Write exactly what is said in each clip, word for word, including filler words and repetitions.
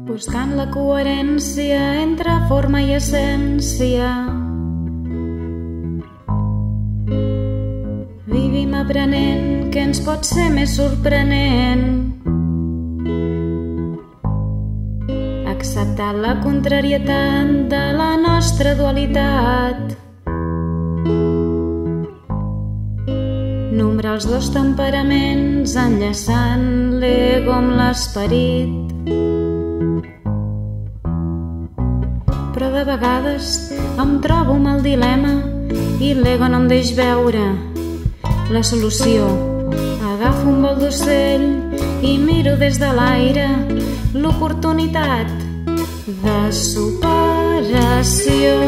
buscant la coherència entre forma i essència. Vivim aprenent què ens pot ser més sorprenent. Acceptar la contrarietat de la nostra dualitat. Nombrar els dos temperaments enllaçant l'ego amb l'esperit. Però de vegades em trobo amb el dilema i l'ego no em deix veure la solució. Agafo un vol d'ocell i miro des de l'aire l'oportunitat de superació.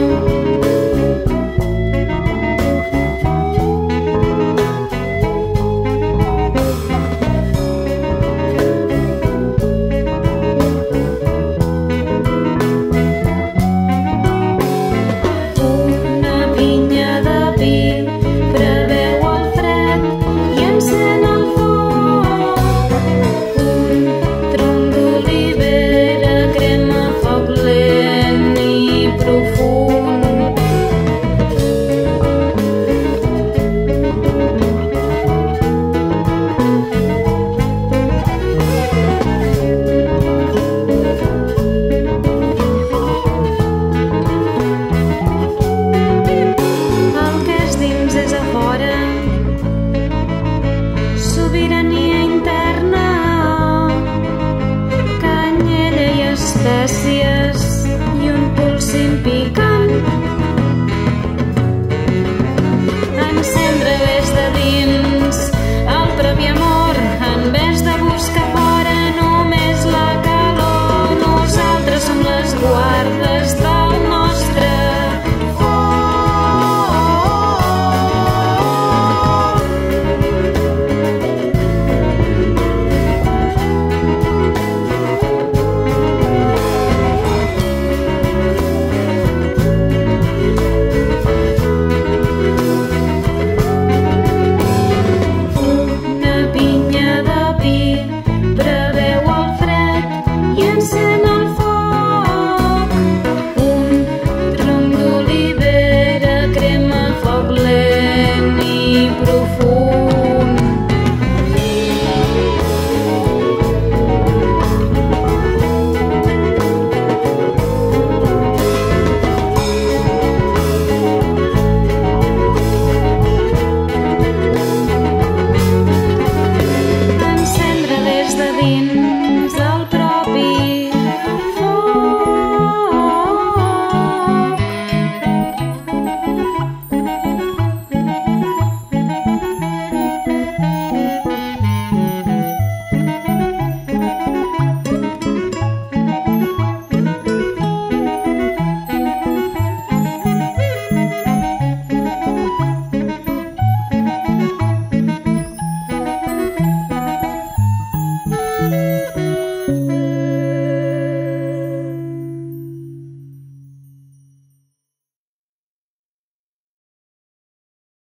Sobirania interna, canyella i espècies i un pulsint picant.